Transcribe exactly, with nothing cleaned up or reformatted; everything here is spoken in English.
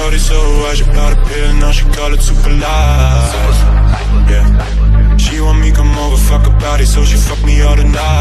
shorty so I should got a pill, now she call it super light. Yeah, she want me come over, fuck her body, so she fuck me all the night.